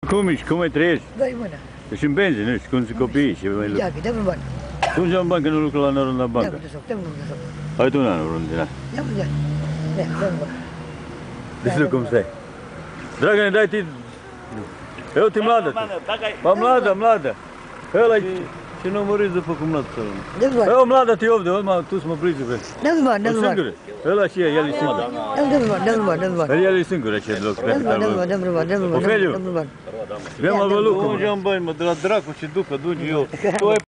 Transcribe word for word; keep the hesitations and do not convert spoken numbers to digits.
Cum ești? Cum ai trăiești? Dai mâna. Ești în benzi, nu știi cum sunt copiii și mai Ia, că dă-mi bani. Cum să am bancă, nu lucru la noroc la bancă? Dă-mi de soc, dă-mi de soc. Hai tu un an, unde era? Ia-mi de Ia, dă-mi bani. Deci nu cum stai. Dragă, ne dai ti... Eu te mladă. Ba mladă, mladă. Ăla-i... Și nu măriți după cum mladă să rămână. Dă-mi bani. Eu mladă te iov de ori, tu să mă prizi pe... Dă-mi bani, dă-mi bani. Ăla și el, el e singur. Dă-mi bani, dă-mi bani, dă-mi bani. El e singur, așa de loc. Dă-mi bani, dă-mi bani, dă-mi bani, dă-mi bani. Ofeliu. Dă-mi bani. Vrem la vălucă, mă. Unde am bani, mă, de la dracu ce ducă, duce eu.